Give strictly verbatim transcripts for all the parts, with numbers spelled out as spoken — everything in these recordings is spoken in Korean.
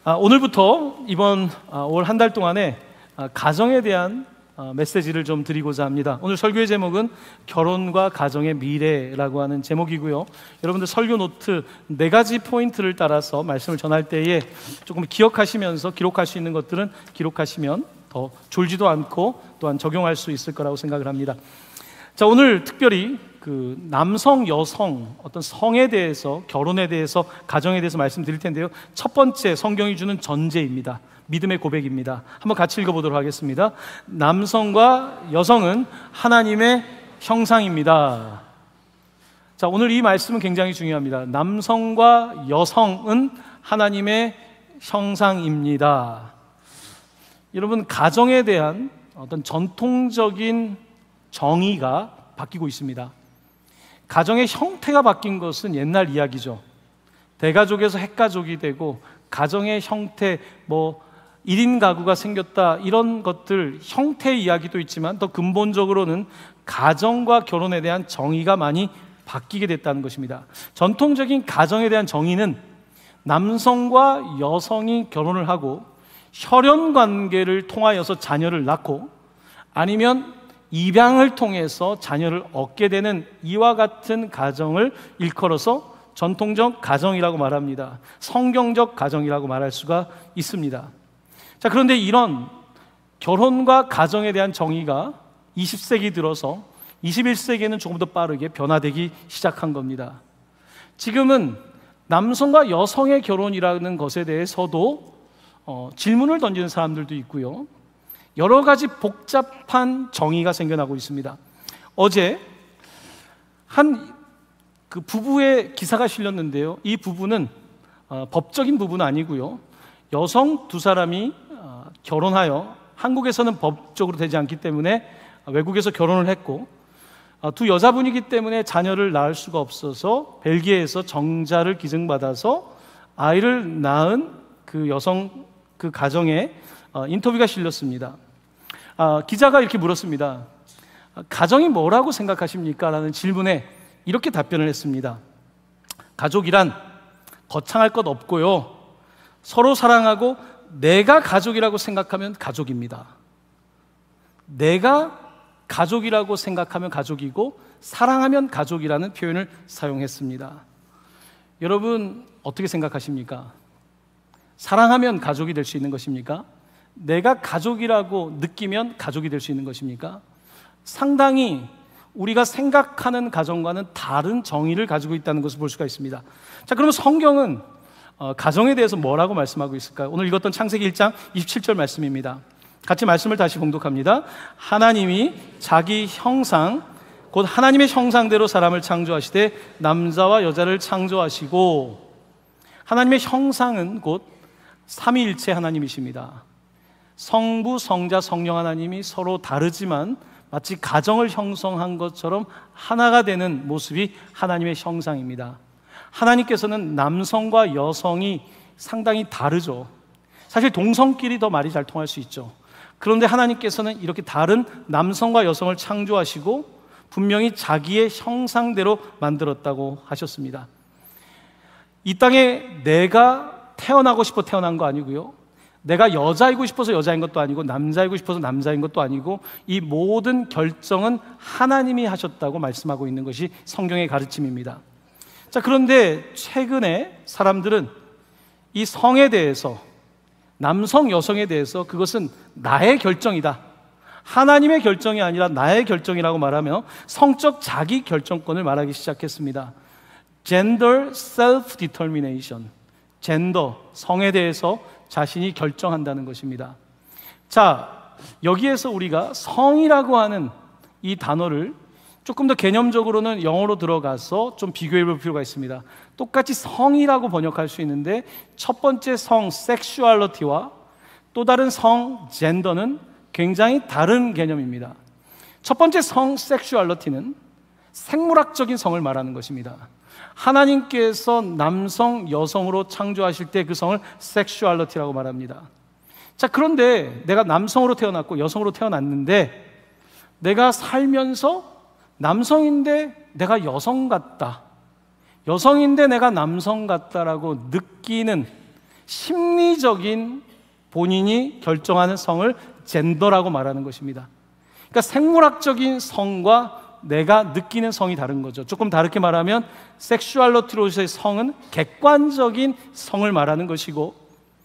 아, 오늘부터 이번 아, 올 한 달 동안에 아, 가정에 대한 아, 메시지를 좀 드리고자 합니다. 오늘 설교의 제목은 결혼과 가정의 미래라고 하는 제목이고요. 여러분들 설교 노트 네 가지 포인트를 따라서 말씀을 전할 때에 조금 기억하시면서 기록할 수 있는 것들은 기록하시면 더 졸지도 않고 또한 적용할 수 있을 거라고 생각을 합니다. 자, 오늘 특별히 그 남성, 여성, 어떤 성에 대해서, 결혼에 대해서, 가정에 대해서 말씀드릴 텐데요. 첫 번째, 성경이 주는 전제입니다. 믿음의 고백입니다. 한번 같이 읽어보도록 하겠습니다. 남성과 여성은 하나님의 형상입니다. 자, 오늘 이 말씀은 굉장히 중요합니다. 남성과 여성은 하나님의 형상입니다. 여러분, 가정에 대한 어떤 전통적인 정의가 바뀌고 있습니다. 가정의 형태가 바뀐 것은 옛날 이야기죠. 대가족에서 핵가족이 되고 가정의 형태, 뭐 일 인 가구가 생겼다, 이런 것들 형태의 이야기도 있지만 더 근본적으로는 가정과 결혼에 대한 정의가 많이 바뀌게 됐다는 것입니다. 전통적인 가정에 대한 정의는 남성과 여성이 결혼을 하고 혈연 관계를 통하여서 자녀를 낳고 아니면 입양을 통해서 자녀를 얻게 되는 이와 같은 가정을 일컬어서 전통적 가정이라고 말합니다. 성경적 가정이라고 말할 수가 있습니다. 자, 그런데 이런 결혼과 가정에 대한 정의가 이십 세기 들어서 이십일 세기에는 조금 더 빠르게 변화되기 시작한 겁니다. 지금은 남성과 여성의 결혼이라는 것에 대해서도 어, 질문을 던지는 사람들도 있고요. 여러 가지 복잡한 정의가 생겨나고 있습니다. 어제 한 그 부부의 기사가 실렸는데요. 이 부부는 어, 법적인 부부는 아니고요. 여성 두 사람이 어, 결혼하여 한국에서는 법적으로 되지 않기 때문에 외국에서 결혼을 했고 어, 두 여자분이기 때문에 자녀를 낳을 수가 없어서 벨기에에서 정자를 기증받아서 아이를 낳은 그 여성 그 가정에 어, 인터뷰가 실렸습니다. 아, 기자가 이렇게 물었습니다. 가정이 뭐라고 생각하십니까? 라는 질문에 이렇게 답변을 했습니다. 가족이란 거창할 것 없고요. 서로 사랑하고 내가 가족이라고 생각하면 가족입니다. 내가 가족이라고 생각하면 가족이고 사랑하면 가족이라는 표현을 사용했습니다. 여러분, 어떻게 생각하십니까? 사랑하면 가족이 될 수 있는 것입니까? 내가 가족이라고 느끼면 가족이 될 수 있는 것입니까? 상당히 우리가 생각하는 가정과는 다른 정의를 가지고 있다는 것을 볼 수가 있습니다. 자, 그러면 성경은 어, 가정에 대해서 뭐라고 말씀하고 있을까요? 오늘 읽었던 창세기 일 장 이십칠 절 말씀입니다. 같이 말씀을 다시 봉독합니다. 하나님이 자기 형상, 곧 하나님의 형상대로 사람을 창조하시되 남자와 여자를 창조하시고, 하나님의 형상은 곧 삼위일체 하나님이십니다. 성부, 성자, 성령 하나님이 서로 다르지만 마치 가정을 형성한 것처럼 하나가 되는 모습이 하나님의 형상입니다. 하나님께서는 남성과 여성이 상당히 다르죠. 사실 동성끼리 더 말이 잘 통할 수 있죠. 그런데 하나님께서는 이렇게 다른 남성과 여성을 창조하시고 분명히 자기의 형상대로 만들었다고 하셨습니다. 이 땅에 내가 태어나고 싶어 태어난 거 아니고요. 내가 여자이고 싶어서 여자인 것도 아니고 남자이고 싶어서 남자인 것도 아니고 이 모든 결정은 하나님이 하셨다고 말씀하고 있는 것이 성경의 가르침입니다. 자, 그런데 최근에 사람들은 이 성에 대해서, 남성, 여성에 대해서 그것은 나의 결정이다, 하나님의 결정이 아니라 나의 결정이라고 말하며 성적 자기 결정권을 말하기 시작했습니다. Gender self-determination, 젠더, 성에 대해서 자신이 결정한다는 것입니다. 자, 여기에서 우리가 성이라고 하는 이 단어를 조금 더 개념적으로는 영어로 들어가서 좀 비교해 볼 필요가 있습니다. 똑같이 성이라고 번역할 수 있는데 첫 번째 성, 섹슈얼리티와 또 다른 성, 젠더는 굉장히 다른 개념입니다. 첫 번째 성, 섹슈얼리티는 생물학적인 성을 말하는 것입니다. 하나님께서 남성, 여성으로 창조하실 때 그 성을 섹슈얼리티라고 말합니다. 자, 그런데 내가 남성으로 태어났고 여성으로 태어났는데 내가 살면서 남성인데 내가 여성 같다, 여성인데 내가 남성 같다라고 느끼는 심리적인 본인이 결정하는 성을 젠더라고 말하는 것입니다. 그러니까 생물학적인 성과 내가 느끼는 성이 다른 거죠. 조금 다르게 말하면 섹슈얼리티로서의 성은 객관적인 성을 말하는 것이고,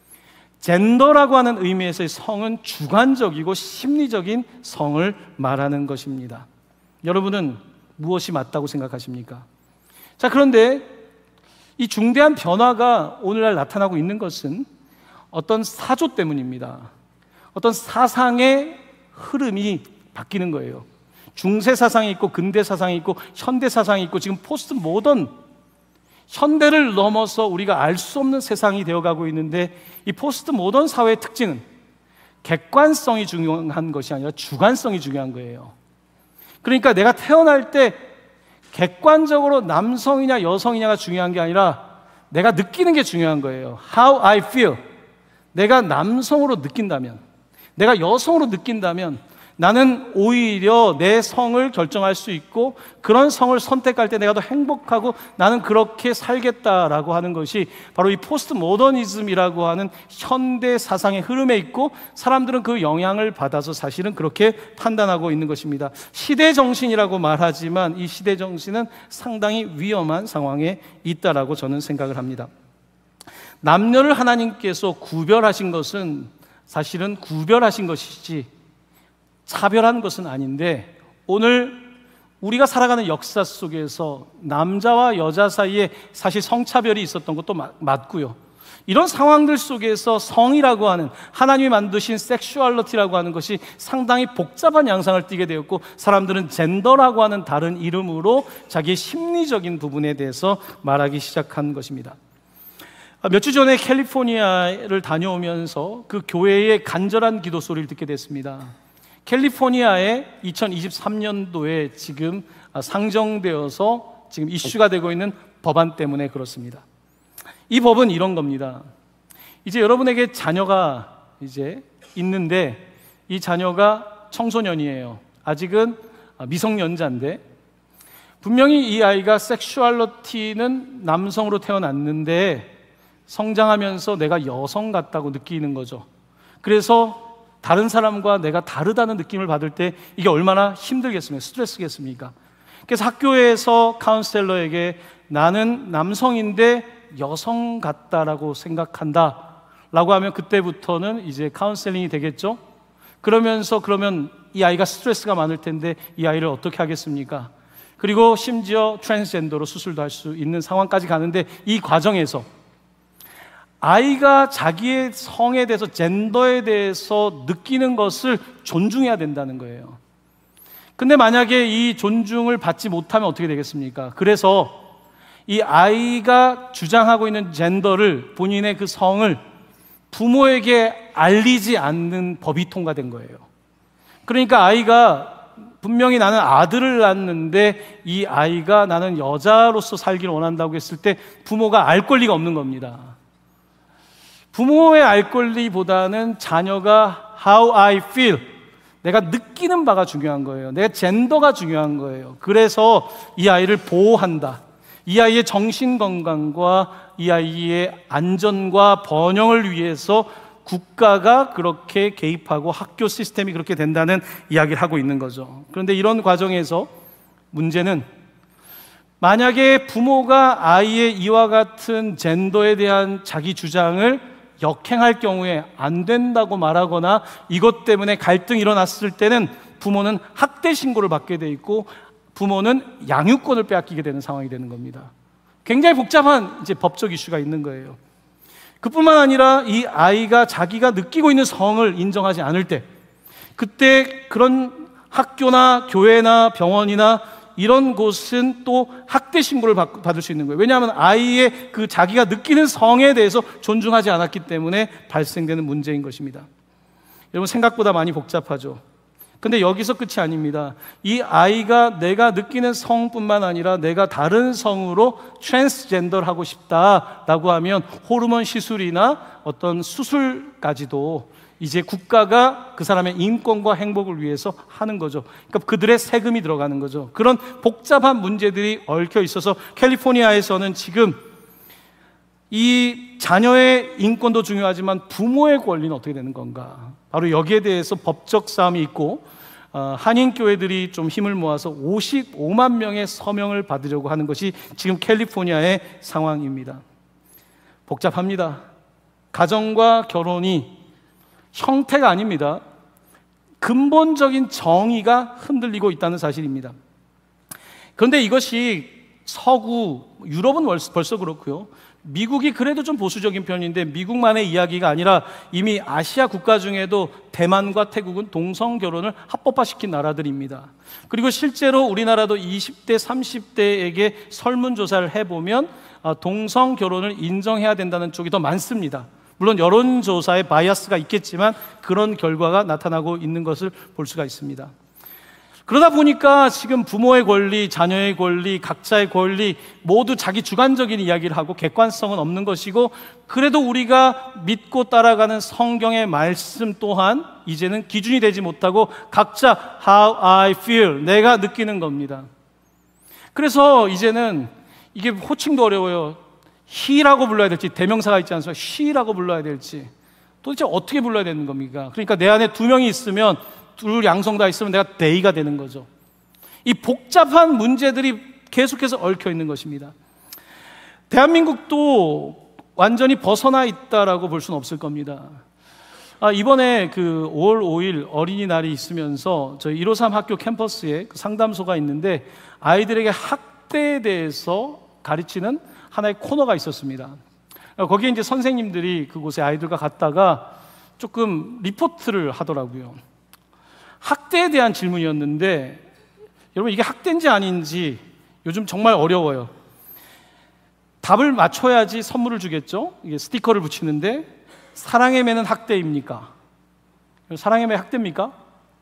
젠더라고 하는 의미에서의 성은 주관적이고 심리적인 성을 말하는 것입니다. 여러분은 무엇이 맞다고 생각하십니까? 자, 그런데 이 중대한 변화가 오늘날 나타나고 있는 것은 어떤 사조 때문입니다. 어떤 사상의 흐름이 바뀌는 거예요. 중세 사상이 있고 근대 사상이 있고 현대 사상이 있고 지금 포스트 모던, 현대를 넘어서 우리가 알 수 없는 세상이 되어가고 있는데, 이 포스트 모던 사회의 특징은 객관성이 중요한 것이 아니라 주관성이 중요한 거예요. 그러니까 내가 태어날 때 객관적으로 남성이냐 여성이냐가 중요한 게 아니라 내가 느끼는 게 중요한 거예요. How I feel. 내가 남성으로 느낀다면, 내가 여성으로 느낀다면 나는 오히려 내 성을 결정할 수 있고, 그런 성을 선택할 때 내가 더 행복하고 나는 그렇게 살겠다라고 하는 것이 바로 이 포스트 모더니즘이라고 하는 현대 사상의 흐름에 있고, 사람들은 그 영향을 받아서 사실은 그렇게 판단하고 있는 것입니다. 시대 정신이라고 말하지만 이 시대 정신은 상당히 위험한 상황에 있다라고 저는 생각을 합니다. 남녀를 하나님께서 구별하신 것은 사실은 구별하신 것이지 차별한 것은 아닌데, 오늘 우리가 살아가는 역사 속에서 남자와 여자 사이에 사실 성차별이 있었던 것도 맞고요. 이런 상황들 속에서 성이라고 하는, 하나님이 만드신 섹슈얼리티라고 하는 것이 상당히 복잡한 양상을 띠게 되었고, 사람들은 젠더라고 하는 다른 이름으로 자기의 심리적인 부분에 대해서 말하기 시작한 것입니다. 몇 주 전에 캘리포니아를 다녀오면서 그 교회의 간절한 기도 소리를 듣게 됐습니다. 캘리포니아의 이천이십삼 년도에 지금 상정되어서 지금 이슈가 되고 있는 법안 때문에 그렇습니다. 이 법은 이런 겁니다. 이제 여러분에게 자녀가 이제 있는데, 이 자녀가 청소년이에요. 아직은 미성년자인데, 분명히 이 아이가 섹슈얼리티는 남성으로 태어났는데 성장하면서 내가 여성 같다고 느끼는 거죠. 그래서 다른 사람과 내가 다르다는 느낌을 받을 때 이게 얼마나 힘들겠습니까? 스트레스겠습니까? 그래서 학교에서 카운셀러에게 나는 남성인데 여성 같다라고 생각한다 라고 하면, 그때부터는 이제 카운셀링이 되겠죠? 그러면서 그러면 이 아이가 스트레스가 많을 텐데 이 아이를 어떻게 하겠습니까? 그리고 심지어 트랜스젠더로 수술도 할 수 있는 상황까지 가는데, 이 과정에서 아이가 자기의 성에 대해서, 젠더에 대해서 느끼는 것을 존중해야 된다는 거예요. 근데 만약에 이 존중을 받지 못하면 어떻게 되겠습니까? 그래서 이 아이가 주장하고 있는 젠더를, 본인의 그 성을 부모에게 알리지 않는 법이 통과된 거예요. 그러니까 아이가 분명히 나는 아들을 낳았는데 이 아이가 나는 여자로서 살기를 원한다고 했을 때 부모가 알 권리가 없는 겁니다. 부모의 알 권리보다는 자녀가 How I feel, 내가 느끼는 바가 중요한 거예요. 내 젠더가 중요한 거예요. 그래서 이 아이를 보호한다. 이 아이의 정신건강과 이 아이의 안전과 번영을 위해서 국가가 그렇게 개입하고 학교 시스템이 그렇게 된다는 이야기를 하고 있는 거죠. 그런데 이런 과정에서 문제는, 만약에 부모가 아이의 이와 같은 젠더에 대한 자기 주장을 역행할 경우에 안 된다고 말하거나 이것 때문에 갈등이 일어났을 때는 부모는 학대 신고를 받게 돼 있고, 부모는 양육권을 빼앗기게 되는 상황이 되는 겁니다. 굉장히 복잡한 이제 법적 이슈가 있는 거예요. 그뿐만 아니라 이 아이가 자기가 느끼고 있는 성을 인정하지 않을 때, 그때 그런 학교나 교회나 병원이나 이런 곳은 또 학대 신고를 받을 수 있는 거예요. 왜냐하면 아이의 그 자기가 느끼는 성에 대해서 존중하지 않았기 때문에 발생되는 문제인 것입니다. 여러분, 생각보다 많이 복잡하죠. 근데 여기서 끝이 아닙니다. 이 아이가 내가 느끼는 성뿐만 아니라 내가 다른 성으로 트랜스젠더를 하고 싶다라고 하면 호르몬 시술이나 어떤 수술까지도 이제 국가가 그 사람의 인권과 행복을 위해서 하는 거죠. 그러니까 그들의 세금이 들어가는 거죠. 그런 복잡한 문제들이 얽혀 있어서 캘리포니아에서는 지금 이 자녀의 인권도 중요하지만 부모의 권리는 어떻게 되는 건가? 바로 여기에 대해서 법적 싸움이 있고 어, 한인교회들이 좀 힘을 모아서 오십오만 명의 서명을 받으려고 하는 것이 지금 캘리포니아의 상황입니다. 복잡합니다. 가정과 결혼이 형태가 아닙니다. 근본적인 정의가 흔들리고 있다는 사실입니다. 그런데 이것이 서구, 유럽은 벌써 그렇고요. 미국이 그래도 좀 보수적인 편인데 미국만의 이야기가 아니라 이미 아시아 국가 중에도 대만과 태국은 동성 결혼을 합법화시킨 나라들입니다. 그리고 실제로 우리나라도 이십 대, 삼십 대에게 설문조사를 해보면 동성 결혼을 인정해야 된다는 쪽이 더 많습니다. 물론 여론조사에 바이아스가 있겠지만 그런 결과가 나타나고 있는 것을 볼 수가 있습니다. 그러다 보니까 지금 부모의 권리, 자녀의 권리, 각자의 권리 모두 자기 주관적인 이야기를 하고 객관성은 없는 것이고, 그래도 우리가 믿고 따라가는 성경의 말씀 또한 이제는 기준이 되지 못하고 각자 how I feel, 내가 느끼는 겁니다. 그래서 이제는 이게 호칭도 어려워요. he라고 불러야 될지, 대명사가 있지 않습니까? she라고 불러야 될지 도대체 어떻게 불러야 되는 겁니까? 그러니까 내 안에 두 명이 있으면, 둘 양성 다 있으면 내가 they가 되는 거죠. 이 복잡한 문제들이 계속해서 얽혀 있는 것입니다. 대한민국도 완전히 벗어나 있다라고 볼 수는 없을 겁니다. 아, 이번에 그 오월 오일 어린이날이 있으면서 저희 일오삼 학교 캠퍼스에 그 상담소가 있는데 아이들에게 학대에 대해서 가르치는 하나의 코너가 있었습니다. 거기에 이제 선생님들이 그곳에 아이들과 갔다가 조금 리포트를 하더라고요. 학대에 대한 질문이었는데, 여러분 이게 학대인지 아닌지 요즘 정말 어려워요. 답을 맞춰야지 선물을 주겠죠. 이게 스티커를 붙이는데, 사랑의 매는 학대입니까? 사랑의 매 학대입니까?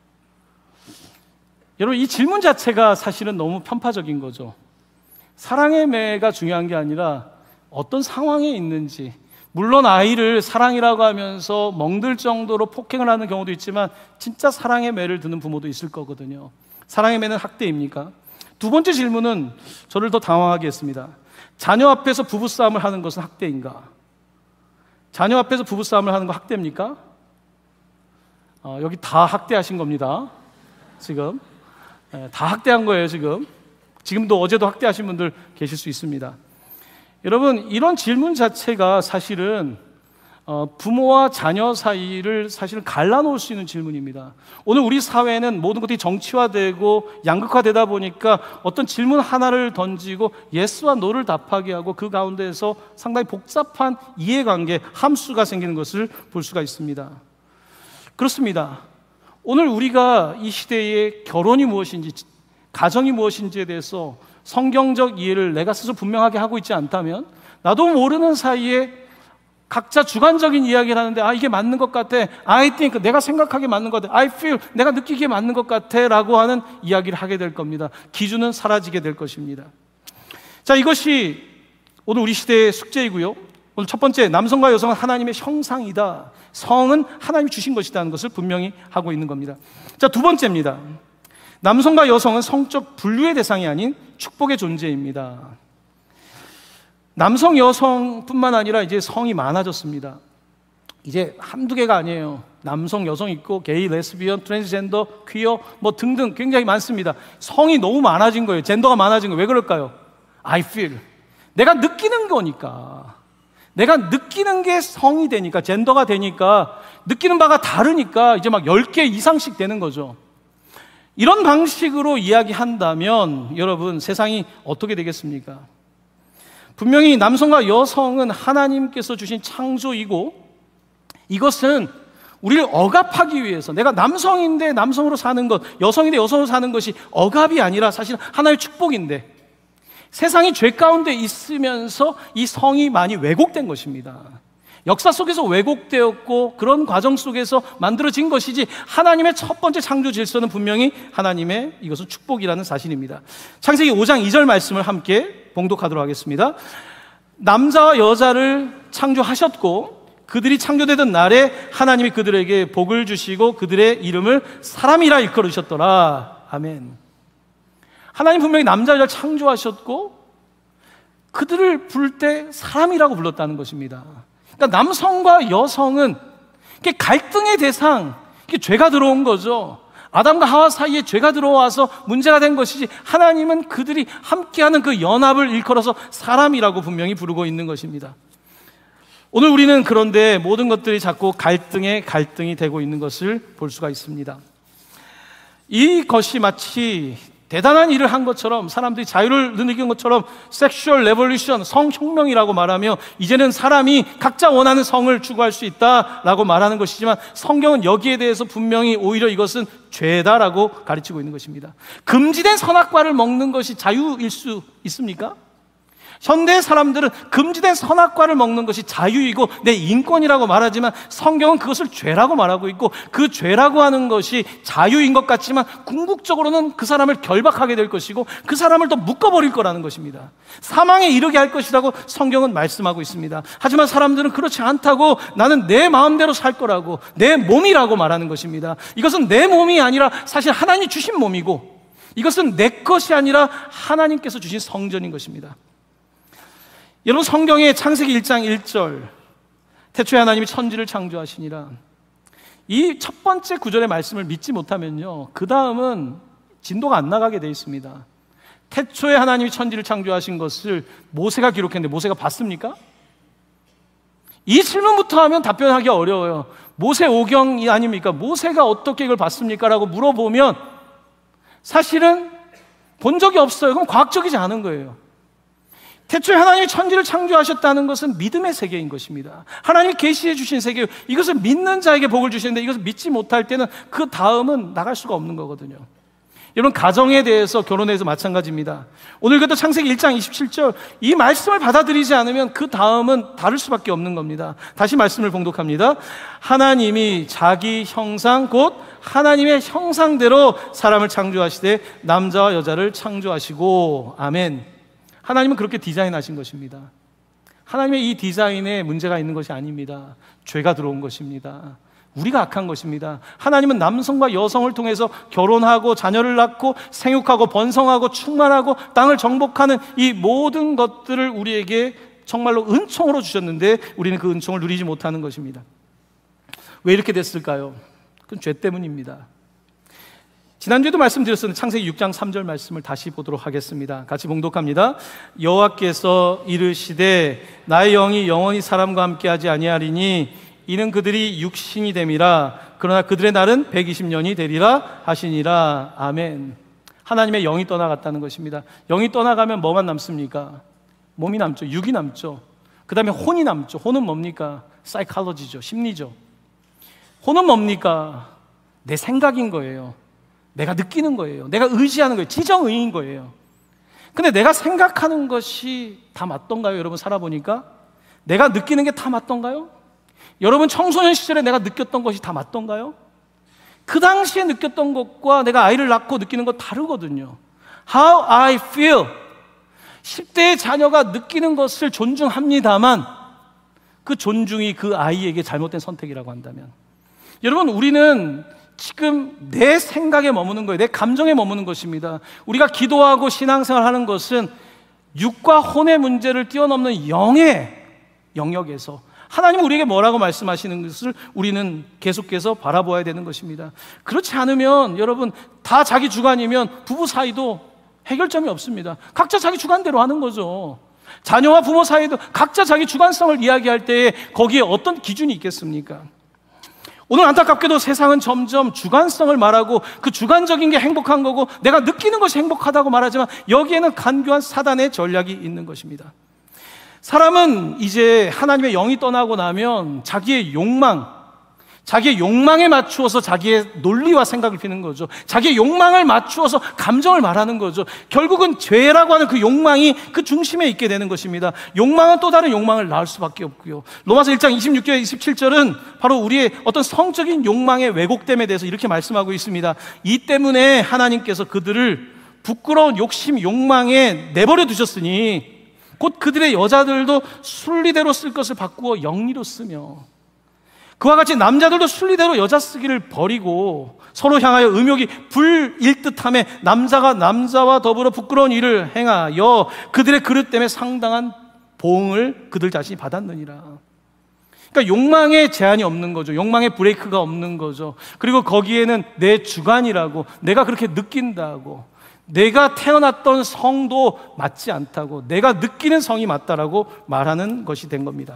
여러분 이 질문 자체가 사실은 너무 편파적인 거죠. 사랑의 매가 중요한 게 아니라 어떤 상황에 있는지, 물론 아이를 사랑이라고 하면서 멍들 정도로 폭행을 하는 경우도 있지만 진짜 사랑의 매를 드는 부모도 있을 거거든요. 사랑의 매는 학대입니까? 두 번째 질문은 저를 더 당황하게 했습니다. 자녀 앞에서 부부싸움을 하는 것은 학대인가? 자녀 앞에서 부부싸움을 하는 거 학대입니까? 어, 여기 다 학대하신 겁니다. 지금 네, 다 학대한 거예요. 지금 지금도 어제도 학대하신 분들 계실 수 있습니다. 여러분 이런 질문 자체가 사실은 어, 부모와 자녀 사이를 사실은 갈라놓을 수 있는 질문입니다. 오늘 우리 사회는 모든 것들이 정치화되고 양극화되다 보니까 어떤 질문 하나를 던지고 예스와 노를 답하게 하고 그 가운데에서 상당히 복잡한 이해관계, 함수가 생기는 것을 볼 수가 있습니다. 그렇습니다. 오늘 우리가 이 시대의 결혼이 무엇인지, 가정이 무엇인지에 대해서 성경적 이해를 내가 스스로 분명하게 하고 있지 않다면 나도 모르는 사이에 각자 주관적인 이야기를 하는데, 아 이게 맞는 것 같아, I think, 내가 생각하기에 맞는 것 같아, I feel, 내가 느끼기에 맞는 것 같아 라고 하는 이야기를 하게 될 겁니다. 기준은 사라지게 될 것입니다. 자, 이것이 오늘 우리 시대의 숙제이고요. 오늘 첫 번째, 남성과 여성은 하나님의 형상이다, 성은 하나님이 주신 것이라는 것을 분명히 하고 있는 겁니다. 자, 두 번째입니다. 남성과 여성은 성적 분류의 대상이 아닌 축복의 존재입니다. 남성, 여성뿐만 아니라 이제 성이 많아졌습니다. 이제 한두 개가 아니에요. 남성, 여성 있고 게이, 레스비언, 트랜스젠더, 퀴어 뭐 등등 굉장히 많습니다. 성이 너무 많아진 거예요. 젠더가 많아진 거예요. 왜 그럴까요? I feel. 내가 느끼는 거니까. 내가 느끼는 게 성이 되니까, 젠더가 되니까, 느끼는 바가 다르니까 이제 막 열 개 이상씩 되는 거죠. 이런 방식으로 이야기한다면 여러분 세상이 어떻게 되겠습니까? 분명히 남성과 여성은 하나님께서 주신 창조이고, 이것은 우리를 억압하기 위해서, 내가 남성인데 남성으로 사는 것, 여성인데 여성으로 사는 것이 억압이 아니라 사실 하나의 축복인데, 세상이 죄 가운데 있으면서 이 성이 많이 왜곡된 것입니다. 역사 속에서 왜곡되었고 그런 과정 속에서 만들어진 것이지, 하나님의 첫 번째 창조 질서는 분명히 하나님의, 이것은 축복이라는 사실입니다. 창세기 오 장 이 절 말씀을 함께 봉독하도록 하겠습니다. 남자와 여자를 창조하셨고 그들이 창조되던 날에 하나님이 그들에게 복을 주시고 그들의 이름을 사람이라 일컬어 주셨더라. 아멘. 하나님 분명히 남자 여자를 창조하셨고 그들을 부를 때 사람이라고 불렀다는 것입니다. 그러니까 남성과 여성은 이게 갈등의 대상, 이게 죄가 들어온 거죠. 아담과 하와 사이에 죄가 들어와서 문제가 된 것이지, 하나님은 그들이 함께하는 그 연합을 일컬어서 사람이라고 분명히 부르고 있는 것입니다. 오늘 우리는 그런데 모든 것들이 자꾸 갈등의 갈등이 되고 있는 것을 볼 수가 있습니다. 이것이 마치 대단한 일을 한 것처럼, 사람들이 자유를 느낀 것처럼 섹슈얼 레볼루션, 성혁명이라고 말하며 이제는 사람이 각자 원하는 성을 추구할 수 있다라고 말하는 것이지만, 성경은 여기에 대해서 분명히 오히려 이것은 죄다라고 가르치고 있는 것입니다. 금지된 선악과를 먹는 것이 자유일 수 있습니까? 현대 사람들은 금지된 선악과를 먹는 것이 자유이고 내 인권이라고 말하지만, 성경은 그것을 죄라고 말하고 있고, 그 죄라고 하는 것이 자유인 것 같지만 궁극적으로는 그 사람을 결박하게 될 것이고 그 사람을 더 묶어버릴 거라는 것입니다. 사망에 이르게 할 것이라고 성경은 말씀하고 있습니다. 하지만 사람들은 그렇지 않다고, 나는 내 마음대로 살 거라고, 내 몸이라고 말하는 것입니다. 이것은 내 몸이 아니라 사실 하나님이 주신 몸이고, 이것은 내 것이 아니라 하나님께서 주신 성전인 것입니다. 여러분, 성경의 창세기 일 장 일 절, 태초에 하나님이 천지를 창조하시니라, 이 첫 번째 구절의 말씀을 믿지 못하면요, 그 다음은 진도가 안 나가게 되어 있습니다. 태초에 하나님이 천지를 창조하신 것을 모세가 기록했는데 모세가 봤습니까? 이 질문부터 하면 답변하기 어려워요. 모세 오경이 아닙니까? 모세가 어떻게 이걸 봤습니까? 라고 물어보면 사실은 본 적이 없어요. 그럼 과학적이지 않은 거예요. 태초에 하나님이 천지를 창조하셨다는 것은 믿음의 세계인 것입니다. 하나님이 계시해 주신 세계예요. 이것을 믿는 자에게 복을 주시는데, 이것을 믿지 못할 때는 그 다음은 나갈 수가 없는 거거든요. 여러분, 가정에 대해서, 결혼에 대해서 마찬가지입니다. 오늘 그래도 창세기 일 장 이십칠 절, 이 말씀을 받아들이지 않으면 그 다음은 다를 수밖에 없는 겁니다. 다시 말씀을 봉독합니다. 하나님이 자기 형상 곧 하나님의 형상대로 사람을 창조하시되 남자와 여자를 창조하시고. 아멘. 하나님은 그렇게 디자인하신 것입니다. 하나님의 이 디자인에 문제가 있는 것이 아닙니다. 죄가 들어온 것입니다. 우리가 악한 것입니다. 하나님은 남성과 여성을 통해서 결혼하고 자녀를 낳고 생육하고 번성하고 충만하고 땅을 정복하는 이 모든 것들을 우리에게 정말로 은총으로 주셨는데, 우리는 그 은총을 누리지 못하는 것입니다. 왜 이렇게 됐을까요? 그건 죄 때문입니다. 지난주에도 말씀드렸었는데 창세기 육 장 삼 절 말씀을 다시 보도록 하겠습니다. 같이 봉독합니다. 여호와께서 이르시되 나의 영이 영원히 사람과 함께하지 아니하리니 이는 그들이 육신이 됨이라. 그러나 그들의 날은 백이십 년이 되리라 하시니라. 아멘. 하나님의 영이 떠나갔다는 것입니다. 영이 떠나가면 뭐만 남습니까? 몸이 남죠. 육이 남죠. 그 다음에 혼이 남죠. 혼은 뭡니까? 사이콜로지죠. 심리죠. 혼은 뭡니까? 내 생각인 거예요. 내가 느끼는 거예요. 내가 의지하는 거예요. 지정의인 거예요. 근데 내가 생각하는 것이 다 맞던가요? 여러분, 살아보니까 내가 느끼는 게 다 맞던가요? 여러분, 청소년 시절에 내가 느꼈던 것이 다 맞던가요? 그 당시에 느꼈던 것과 내가 아이를 낳고 느끼는 것 다르거든요. How I feel. 십 대의 자녀가 느끼는 것을 존중합니다만 그 존중이 그 아이에게 잘못된 선택이라고 한다면, 여러분, 우리는 지금 내 생각에 머무는 거예요. 내 감정에 머무는 것입니다. 우리가 기도하고 신앙생활하는 것은 육과 혼의 문제를 뛰어넘는 영의 영역에서 하나님은 우리에게 뭐라고 말씀하시는 것을 우리는 계속해서 바라보아야 되는 것입니다. 그렇지 않으면 여러분, 다 자기 주관이면 부부 사이도 해결점이 없습니다. 각자 자기 주관대로 하는 거죠. 자녀와 부모 사이도 각자 자기 주관성을 이야기할 때에 거기에 어떤 기준이 있겠습니까? 오늘 안타깝게도 세상은 점점 주관성을 말하고 그 주관적인 게 행복한 거고 내가 느끼는 것이 행복하다고 말하지만 여기에는 간교한 사단의 전략이 있는 것입니다. 사람은 이제 하나님의 영이 떠나고 나면 자기의 욕망, 자기의 욕망에 맞추어서 자기의 논리와 생각을 피는 거죠. 자기의 욕망을 맞추어서 감정을 말하는 거죠. 결국은 죄라고 하는 그 욕망이 그 중심에 있게 되는 것입니다. 욕망은 또 다른 욕망을 낳을 수밖에 없고요. 로마서 일 장 이십육 절 이십칠 절은 바로 우리의 어떤 성적인 욕망의 왜곡됨에 대해서 이렇게 말씀하고 있습니다. 이 때문에 하나님께서 그들을 부끄러운 욕심, 욕망에 내버려 두셨으니 곧 그들의 여자들도 순리대로 쓸 것을 바꾸어 영리로 쓰며. 그와 같이 남자들도 순리대로 여자 쓰기를 버리고 서로 향하여 음욕이 불일 듯함에 남자가 남자와 더불어 부끄러운 일을 행하여 그들의 그릇 때문에 상당한 보응을 그들 자신이 받았느니라. 그러니까 욕망의 제한이 없는 거죠. 욕망의 브레이크가 없는 거죠. 그리고 거기에는 내 주관이라고, 내가 그렇게 느낀다고, 내가 태어났던 성도 맞지 않다고, 내가 느끼는 성이 맞다라고 말하는 것이 된 겁니다.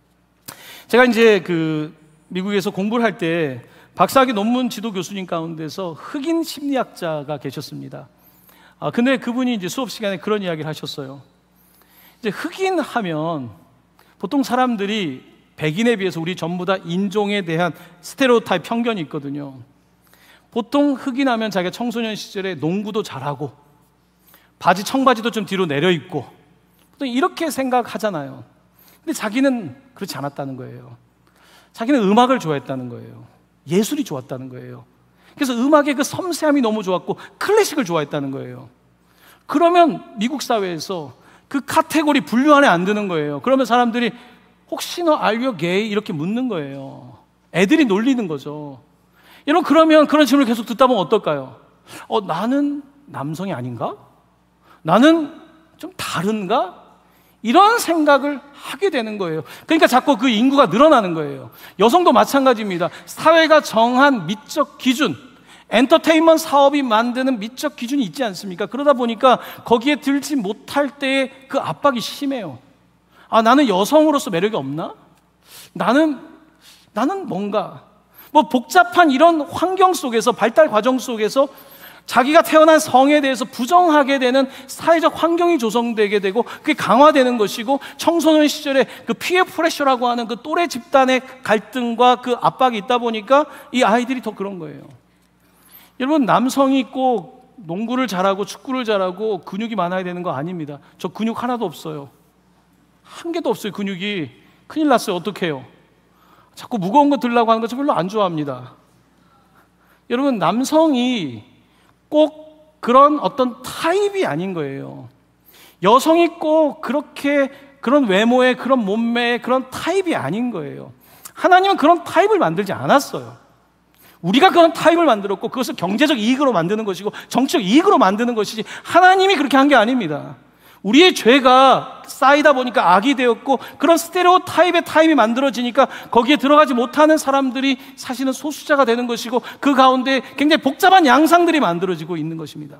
제가 이제 그 미국에서 공부를 할 때 박사학위 논문 지도 교수님 가운데서 흑인 심리학자가 계셨습니다. 아, 근데 그분이 이제 수업 시간에 그런 이야기를 하셨어요. 이제 흑인 하면 보통 사람들이 백인에 비해서 우리 전부 다 인종에 대한 스테레오타입 편견이 있거든요. 보통 흑인 하면 자기가 청소년 시절에 농구도 잘하고 바지 청바지도 좀 뒤로 내려 입고 보통 이렇게 생각하잖아요. 근데 자기는 그렇지 않았다는 거예요. 자기는 음악을 좋아했다는 거예요. 예술이 좋았다는 거예요. 그래서 음악의 그 섬세함이 너무 좋았고 클래식을 좋아했다는 거예요. 그러면 미국 사회에서 그 카테고리 분류 안에 안 드는 거예요. 그러면 사람들이 혹시 너 are you gay? 이렇게 묻는 거예요. 애들이 놀리는 거죠. 여러분, 그러면 그런 질문을 계속 듣다 보면 어떨까요? 어, 나는 남성이 아닌가? 나는 좀 다른가? 이런 생각을 하게 되는 거예요. 그러니까 자꾸 그 인구가 늘어나는 거예요. 여성도 마찬가지입니다. 사회가 정한 미적 기준, 엔터테인먼트 사업이 만드는 미적 기준이 있지 않습니까? 그러다 보니까 거기에 들지 못할 때의 그 압박이 심해요. 아, 나는 여성으로서 매력이 없나? 나는, 나는 뭔가, 뭐 복잡한 이런 환경 속에서, 발달 과정 속에서 자기가 태어난 성에 대해서 부정하게 되는 사회적 환경이 조성되게 되고 그게 강화되는 것이고, 청소년 시절에 그 피어 프레셔라고 하는 그 또래 집단의 갈등과 그 압박이 있다 보니까 이 아이들이 더 그런 거예요. 여러분, 남성이 꼭 농구를 잘하고 축구를 잘하고 근육이 많아야 되는 거 아닙니다. 저 근육 하나도 없어요. 한 개도 없어요. 근육이. 큰일 났어요. 어떻게 해요? 자꾸 무거운 거 들라고 하는 거 저 별로 안 좋아합니다. 여러분, 남성이 꼭 그런 어떤 타입이 아닌 거예요. 여성이 꼭 그렇게 그런 외모의 그런 몸매의 그런 타입이 아닌 거예요. 하나님은 그런 타입을 만들지 않았어요. 우리가 그런 타입을 만들었고 그것을 경제적 이익으로 만드는 것이고 정치적 이익으로 만드는 것이지 하나님이 그렇게 한 게 아닙니다. 우리의 죄가 쌓이다 보니까 악이 되었고 그런 스테레오타입의 타입이 만들어지니까 거기에 들어가지 못하는 사람들이 사실은 소수자가 되는 것이고 그 가운데 굉장히 복잡한 양상들이 만들어지고 있는 것입니다.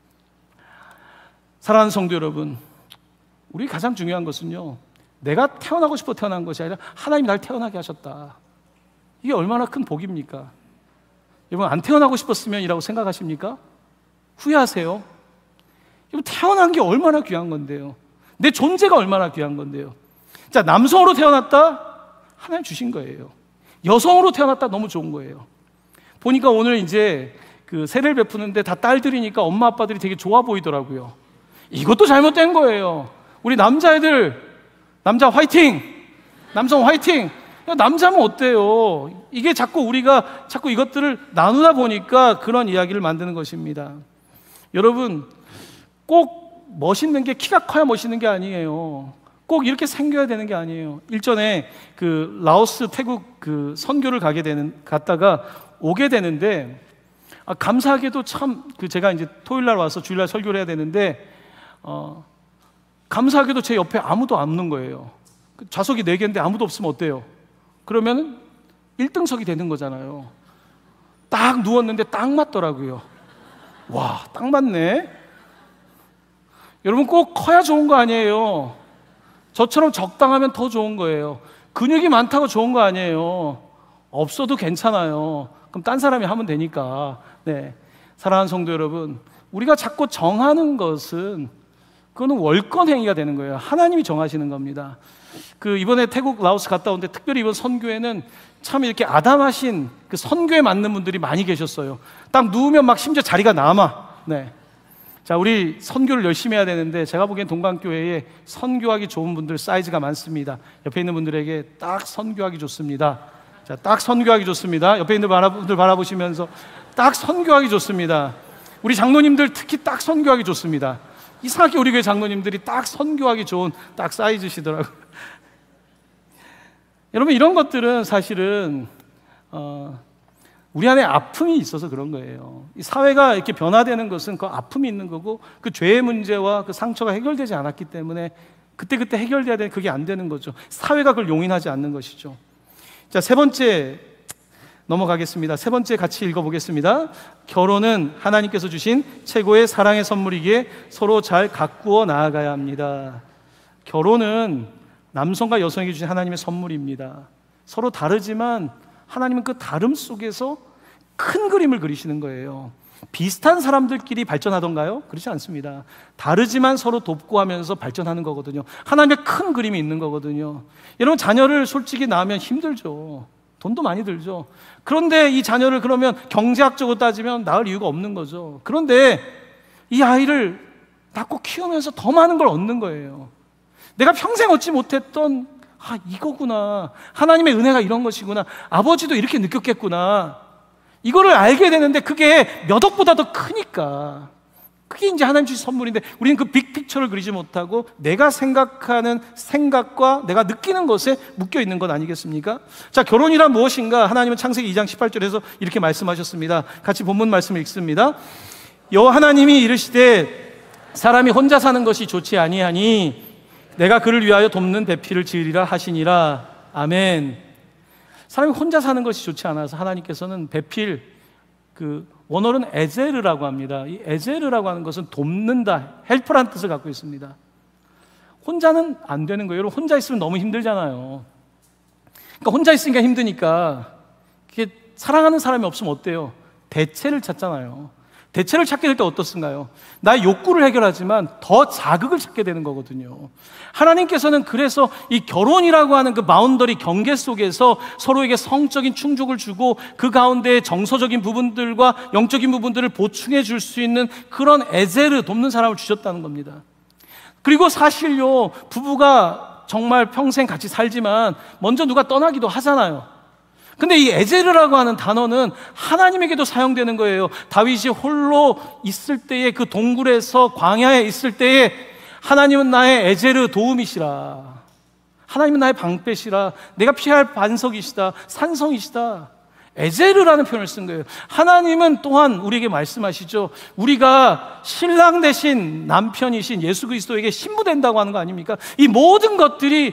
사랑하는 성도 여러분, 우리 가장 중요한 것은요, 내가 태어나고 싶어 태어난 것이 아니라 하나님이 날 태어나게 하셨다. 이게 얼마나 큰 복입니까? 여러분, 안 태어나고 싶었으면 이라고 생각하십니까? 후회하세요? 태어난 게 얼마나 귀한 건데요. 내 존재가 얼마나 귀한 건데요. 자, 남성으로 태어났다? 하나님 주신 거예요. 여성으로 태어났다? 너무 좋은 거예요. 보니까 오늘 이제 그 세례를 베푸는데 다 딸들이니까 엄마 아빠들이 되게 좋아 보이더라고요. 이것도 잘못된 거예요. 우리 남자애들, 남자 화이팅! 남성 화이팅! 남자면 어때요? 이게 자꾸 우리가 자꾸 이것들을 나누다 보니까 그런 이야기를 만드는 것입니다. 여러분, 꼭 멋있는 게 키가 커야 멋있는 게 아니에요. 꼭 이렇게 생겨야 되는 게 아니에요. 일전에 그 라오스, 태국 그 선교를 가게 되는 갔다가 오게 되는데, 아, 감사하게도 참 그 제가 이제 토요일 날 와서 주일 날 설교를 해야 되는데, 어, 감사하게도 제 옆에 아무도 없는 거예요. 좌석이 네 개인데 아무도 없으면 어때요? 그러면 일 등석이 되는 거잖아요. 딱 누웠는데 딱 맞더라고요. 와, 딱 맞네. 여러분, 꼭 커야 좋은 거 아니에요. 저처럼 적당하면 더 좋은 거예요. 근육이 많다고 좋은 거 아니에요. 없어도 괜찮아요. 그럼 딴 사람이 하면 되니까. 네, 사랑하는 성도 여러분, 우리가 자꾸 정하는 것은 그거는 월권 행위가 되는 거예요. 하나님이 정하시는 겁니다. 그 이번에 태국 라오스 갔다 온데 특별히 이번 선교회는 참 이렇게 아담하신 그 선교에 맞는 분들이 많이 계셨어요. 딱 누우면 막 심지어 자리가 남아. 네. 자, 우리 선교를 열심히 해야 되는데 제가 보기엔 동강교회에 선교하기 좋은 분들 사이즈가 많습니다. 옆에 있는 분들에게 딱 선교하기 좋습니다. 자, 딱 선교하기 좋습니다. 옆에 있는 분들 바라보시면서 딱 선교하기 좋습니다. 우리 장로님들 특히 딱 선교하기 좋습니다. 이상하게 우리 교회 장로님들이 딱 선교하기 좋은 딱 사이즈시더라고요. 여러분, 이런 것들은 사실은 어, 우리 안에 아픔이 있어서 그런 거예요. 이 사회가 이렇게 변화되는 것은 그 아픔이 있는 거고, 그 죄의 문제와 그 상처가 해결되지 않았기 때문에 그때그때 해결돼야 되는, 그게 안 되는 거죠. 사회가 그걸 용인하지 않는 것이죠. 자, 세 번째 넘어가겠습니다. 세 번째 같이 읽어보겠습니다. 결혼은 하나님께서 주신 최고의 사랑의 선물이기에 서로 잘 가꾸어 나아가야 합니다. 결혼은 남성과 여성에게 주신 하나님의 선물입니다. 서로 다르지만 하나님은 그 다름 속에서 큰 그림을 그리시는 거예요. 비슷한 사람들끼리 발전하던가요? 그렇지 않습니다. 다르지만 서로 돕고 하면서 발전하는 거거든요. 하나님의 큰 그림이 있는 거거든요. 여러분, 자녀를 솔직히 낳으면 힘들죠. 돈도 많이 들죠. 그런데 이 자녀를 그러면 경제학적으로 따지면 낳을 이유가 없는 거죠. 그런데 이 아이를 낳고 키우면서 더 많은 걸 얻는 거예요. 내가 평생 얻지 못했던, 아, 이거구나. 하나님의 은혜가 이런 것이구나. 아버지도 이렇게 느꼈겠구나. 이거를 알게 되는데 그게 몇 억보다 더 크니까. 그게 이제 하나님 주신 선물인데 우리는 그 빅픽처를 그리지 못하고 내가 생각하는 생각과 내가 느끼는 것에 묶여 있는 것 아니겠습니까? 자, 결혼이란 무엇인가? 하나님은 창세기 이 장 십팔 절에서 이렇게 말씀하셨습니다. 같이 본문 말씀을 읽습니다. 여호와 하나님이 이르시되 사람이 혼자 사는 것이 좋지 아니하니 내가 그를 위하여 돕는 배필을 지으리라 하시니라. 아멘. 사람이 혼자 사는 것이 좋지 않아서 하나님께서는 배필, 그 원어는 에제르라고 합니다. 이 에제르라고 하는 것은 돕는다, 헬퍼라는 뜻을 갖고 있습니다. 혼자는 안 되는 거예요. 여러분, 혼자 있으면 너무 힘들잖아요. 그러니까 혼자 있으니까 힘드니까, 그게 사랑하는 사람이 없으면 어때요? 대체를 찾잖아요. 대체를 찾게 될 때 어떻습니까? 나의 욕구를 해결하지만 더 자극을 찾게 되는 거거든요. 하나님께서는 그래서 이 결혼이라고 하는 그 바운더리, 경계 속에서 서로에게 성적인 충족을 주고 그 가운데 정서적인 부분들과 영적인 부분들을 보충해 줄 수 있는 그런 에제르, 돕는 사람을 주셨다는 겁니다. 그리고 사실요, 부부가 정말 평생 같이 살지만 먼저 누가 떠나기도 하잖아요. 근데 이 에제르라고 하는 단어는 하나님에게도 사용되는 거예요. 다윗이 홀로 있을 때에, 그 동굴에서 광야에 있을 때에 하나님은 나의 에제르 도움이시라. 하나님은 나의 방패시라. 내가 피할 반석이시다. 산성이시다. 에제르라는 표현을 쓴 거예요. 하나님은 또한 우리에게 말씀하시죠. 우리가 신랑 대신 남편이신 예수 그리스도에게 신부된다고 하는 거 아닙니까? 이 모든 것들이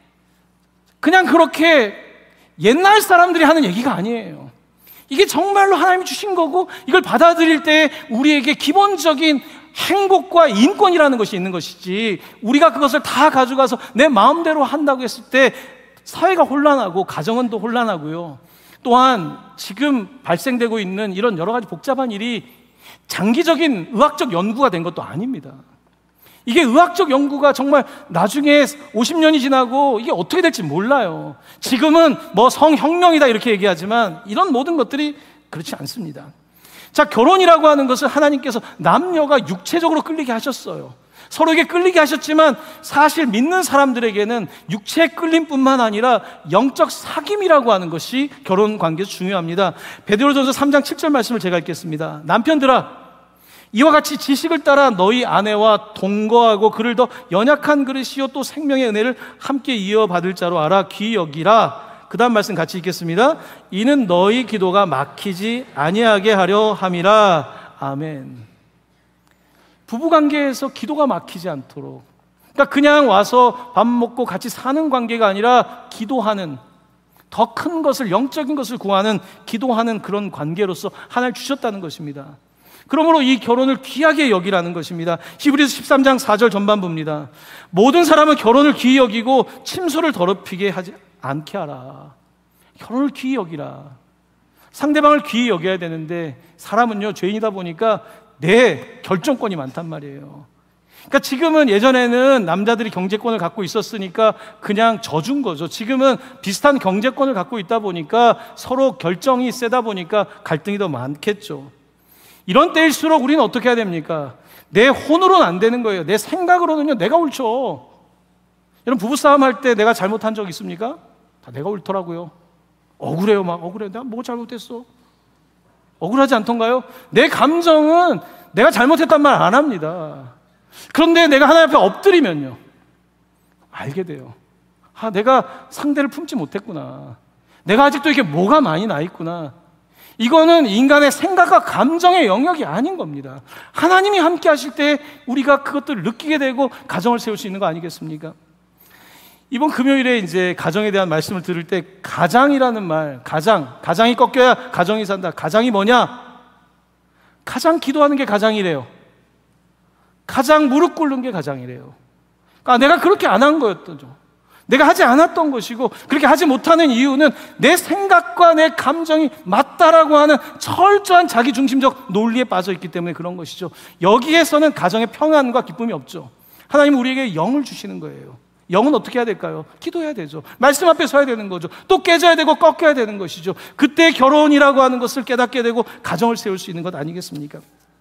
그냥 그렇게 옛날 사람들이 하는 얘기가 아니에요. 이게 정말로 하나님이 주신 거고, 이걸 받아들일 때 우리에게 기본적인 행복과 인권이라는 것이 있는 것이지, 우리가 그것을 다 가져가서 내 마음대로 한다고 했을 때 사회가 혼란하고 가정은 또 혼란하고요. 또한 지금 발생되고 있는 이런 여러 가지 복잡한 일이 장기적인 의학적 연구가 된 것도 아닙니다. 이게 의학적 연구가 정말 나중에 오십 년이 지나고 이게 어떻게 될지 몰라요. 지금은 뭐 성혁명이다 이렇게 얘기하지만 이런 모든 것들이 그렇지 않습니다. 자, 결혼이라고 하는 것은 하나님께서 남녀가 육체적으로 끌리게 하셨어요. 서로에게 끌리게 하셨지만 사실 믿는 사람들에게는 육체의 끌림뿐만 아니라 영적 사귐이라고 하는 것이 결혼 관계에서 중요합니다. 베드로전서 삼 장 칠 절 말씀을 제가 읽겠습니다. 남편들아, 이와 같이 지식을 따라 너희 아내와 동거하고 그를 더 연약한 그릇이요 또 생명의 은혜를 함께 이어받을 자로 알아 귀히 여기라. 그 다음 말씀 같이 읽겠습니다. 이는 너희 기도가 막히지 아니하게 하려 함이라. 아멘. 부부관계에서 기도가 막히지 않도록, 그러니까 그냥 와서 밥 먹고 같이 사는 관계가 아니라 기도하는, 더 큰 것을, 영적인 것을 구하는, 기도하는 그런 관계로서 하나를 주셨다는 것입니다. 그러므로 이 결혼을 귀하게 여기라는 것입니다. 히브리서 십삼 장 사 절 전반부입니다. 모든 사람은 결혼을 귀히 여기고 침소를 더럽히게 하지 않게 하라. 결혼을 귀히 여기라. 상대방을 귀히 여겨야 되는데 사람은요, 죄인이다 보니까 내 결정권이 많단 말이에요. 그러니까 지금은, 예전에는 남자들이 경제권을 갖고 있었으니까 그냥 져준 거죠. 지금은 비슷한 경제권을 갖고 있다 보니까 서로 결정이 세다 보니까 갈등이 더 많겠죠. 이런 때일수록 우리는 어떻게 해야 됩니까? 내 혼으로는 안 되는 거예요. 내 생각으로는요, 내가 옳죠. 여러분, 부부싸움 할 때 내가 잘못한 적 있습니까? 다 내가 옳더라고요. 억울해요. 막 억울해. 내가 뭐 잘못했어? 억울하지 않던가요? 내 감정은 내가 잘못했단 말 안 합니다. 그런데 내가 하나님 앞에 엎드리면요, 알게 돼요. 아, 내가 상대를 품지 못했구나. 내가 아직도 이게 뭐가 많이 나 있구나. 이거는 인간의 생각과 감정의 영역이 아닌 겁니다. 하나님이 함께 하실 때 우리가 그것들을 느끼게 되고 가정을 세울 수 있는 거 아니겠습니까? 이번 금요일에 이제 가정에 대한 말씀을 들을 때 가장이라는 말, 가장, 가장이 꺾여야 가정이 산다. 가장이 뭐냐? 가장 기도하는 게 가장이래요. 가장 무릎 꿇는 게 가장이래요. 그러니까 내가 그렇게 안 한 거였죠. 내가 하지 않았던 것이고, 그렇게 하지 못하는 이유는 내 생각과 내 감정이 맞다라고 하는 철저한 자기중심적 논리에 빠져 있기 때문에 그런 것이죠. 여기에서는 가정의 평안과 기쁨이 없죠. 하나님은 우리에게 영을 주시는 거예요. 영은 어떻게 해야 될까요? 기도해야 되죠. 말씀 앞에 서야 되는 거죠. 또 깨져야 되고 꺾여야 되는 것이죠. 그때 결혼이라고 하는 것을 깨닫게 되고 가정을 세울 수 있는 것 아니겠습니까?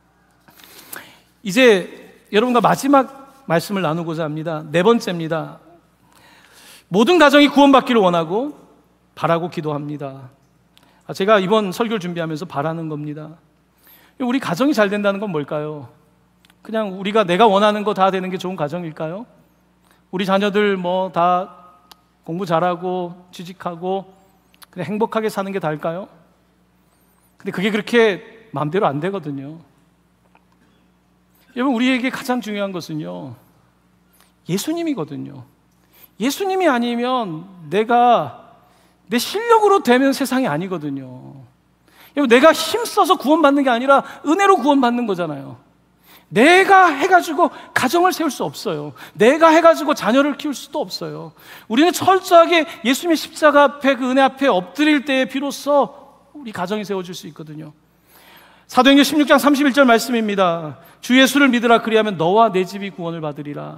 이제 여러분과 마지막 말씀을 나누고자 합니다. 네 번째입니다. 모든 가정이 구원받기를 원하고 바라고 기도합니다. 제가 이번 설교를 준비하면서 바라는 겁니다. 우리 가정이 잘 된다는 건 뭘까요? 그냥 우리가 내가 원하는 거 다 되는 게 좋은 가정일까요? 우리 자녀들 뭐 다 공부 잘하고 취직하고 그냥 행복하게 사는 게 다일까요? 근데 그게 그렇게 마음대로 안 되거든요. 여러분, 우리에게 가장 중요한 것은요, 예수님이거든요. 예수님이 아니면 내가 내 실력으로 되면 세상이 아니거든요. 여러분, 내가 힘써서 구원받는 게 아니라 은혜로 구원받는 거잖아요. 내가 해가지고 가정을 세울 수 없어요. 내가 해가지고 자녀를 키울 수도 없어요. 우리는 철저하게 예수님의 십자가 앞에, 그 은혜 앞에 엎드릴 때에 비로소 우리 가정이 세워질 수 있거든요. 사도행전 십육 장 삼십일 절 말씀입니다. 주 예수를 믿으라, 그리하면 너와 내 집이 구원을 받으리라.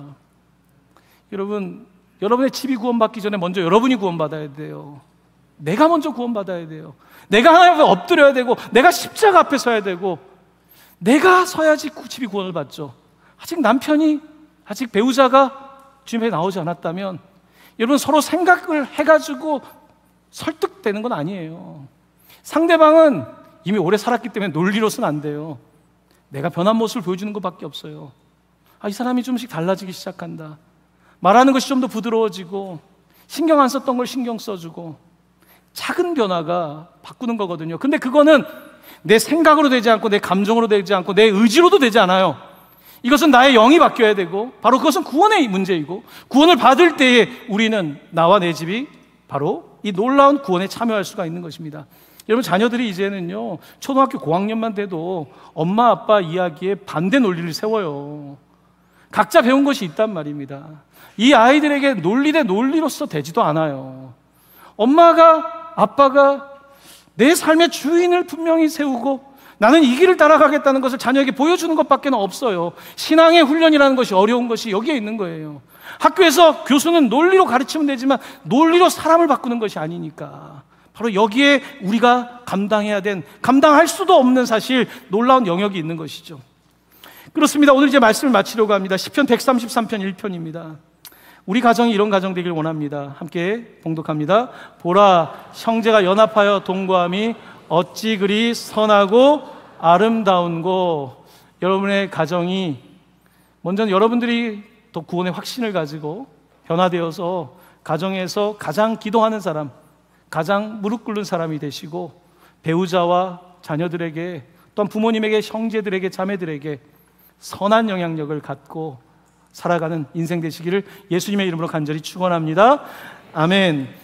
여러분, 여러분의 집이 구원받기 전에 먼저 여러분이 구원받아야 돼요. 내가 먼저 구원받아야 돼요. 내가 하나님 앞에 엎드려야 되고, 내가 십자가 앞에 서야 되고, 내가 서야지 집이 구원을 받죠. 아직 남편이, 아직 배우자가 주님 앞에 나오지 않았다면 여러분, 서로 생각을 해가지고 설득되는 건 아니에요. 상대방은 이미 오래 살았기 때문에 논리로서는 안 돼요. 내가 변한 모습을 보여주는 것밖에 없어요. 아, 이 사람이 좀씩 달라지기 시작한다. 말하는 것이 좀 더 부드러워지고, 신경 안 썼던 걸 신경 써주고, 작은 변화가 바꾸는 거거든요. 근데 그거는 내 생각으로 되지 않고, 내 감정으로 되지 않고, 내 의지로도 되지 않아요. 이것은 나의 영이 바뀌어야 되고, 바로 그것은 구원의 문제이고, 구원을 받을 때에 우리는, 나와 내 집이 바로 이 놀라운 구원에 참여할 수가 있는 것입니다. 여러분, 자녀들이 이제는요, 초등학교 고학년만 돼도 엄마 아빠 이야기에 반대 논리를 세워요. 각자 배운 것이 있단 말입니다. 이 아이들에게 논리 대 논리로서 되지도 않아요. 엄마가, 아빠가 내 삶의 주인을 분명히 세우고 나는 이 길을 따라가겠다는 것을 자녀에게 보여주는 것밖에 없어요. 신앙의 훈련이라는 것이 어려운 것이 여기에 있는 거예요. 학교에서 교수는 논리로 가르치면 되지만 논리로 사람을 바꾸는 것이 아니니까, 바로 여기에 우리가 감당해야 된, 감당할 수도 없는 사실, 놀라운 영역이 있는 것이죠. 그렇습니다. 오늘 이제 말씀을 마치려고 합니다. 시편 백삼십삼 편 일 편입니다. 우리 가정이 이런 가정 되길 원합니다. 함께 봉독합니다. 보라, 형제가 연합하여 동거함이 어찌 그리 선하고 아름다운고. 여러분의 가정이, 먼저는 여러분들이 더 구원의 확신을 가지고 변화되어서 가정에서 가장 기도하는 사람, 가장 무릎 꿇는 사람이 되시고, 배우자와 자녀들에게, 또한 부모님에게, 형제들에게, 자매들에게 선한 영향력을 갖고 살아가는 인생 되시기를 예수님의 이름으로 간절히 축원합니다. 아멘.